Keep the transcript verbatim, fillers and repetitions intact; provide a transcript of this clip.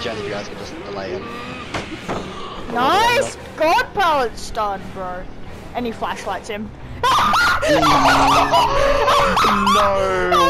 regen if you guys could just delay him. Nice! God pallet stun, bro. And he flashlights him. No!